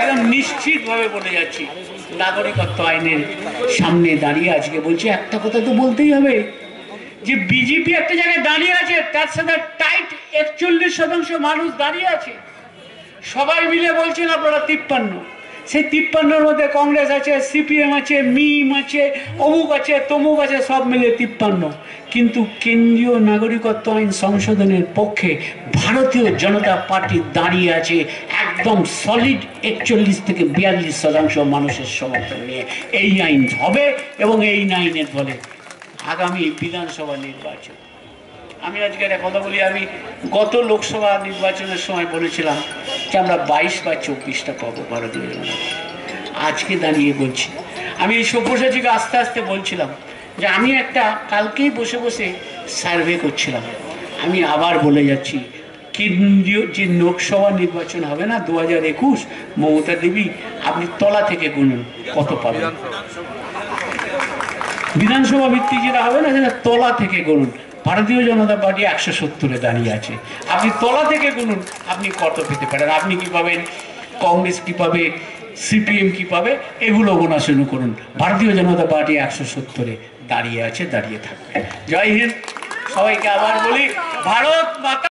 একদম নিশ্চিতভাবে বলে যাচ্ছি, নাগরিকত্ব আইনের সামনে দাঁড়িয়ে আজকে বলছি একটা কথা তো বলতেই হবে যে বিজেপি একটা জায়গায় দাঁড়িয়ে আছে, তার সাথে টাইট 41% মানুষ দাঁড়িয়ে আছে। সবাই মিলে বলছেন আপনারা 53, সেই 53-র মধ্যে কংগ্রেস আছে, সিপিএম আছে, মিম আছে, অমুক আছে, তমুক আছে, সব মিলে 53। কিন্তু কেন্দ্রীয় নাগরিকত্ব আইন সংশোধনের পক্ষে ভারতীয় জনতা পার্টি দাঁড়িয়ে আছে একদম সলিড 41 থেকে 42% মানুষের সমর্থন নিয়ে। এই আইন হবে এবং এই আইনের ফলে আগামী বিধানসভা নির্বাচন, আমি আজকে একটা কথা বলি, আমি গত লোকসভা নির্বাচনের সময় বলেছিলাম যে আমরা 22 বা 24টা পাবো ভারতীয় জনতা। আজকে দাঁড়িয়ে বলছি, আমি এই সব্যসাচীকে আস্তে আস্তে বলছিলাম যে আমি একটা কালকেই বসে বসে সার্ভে করছিলাম, আমি আবার বলে যাচ্ছি কেন্দ্রীয় যে লোকসভা নির্বাচন হবে না 2021, মমতা দেবী আপনি তলা থেকে গুনুন কত পাবেন। বিধানসভা ভিত্তিক যেটা হবে না সেটা তলা থেকে গুনুন। ভারতীয় জনতা পার্টি 170-এ দাঁড়িয়ে আছে, আপনি তলা থেকে গুনুন আপনি কত পেতে পারেন, আপনি কি পাবেন, কংগ্রেস কি পাবে, সিপিএম কি পাবে, এগুলো গোনা শুরু করুন। ভারতীয় জনতা পার্টি 170-এ দাঁড়িয়ে আছে, দাঁড়িয়ে থাকবে। জয় হিন্দ, সবাইকে আবার বলি ভারত মাতা।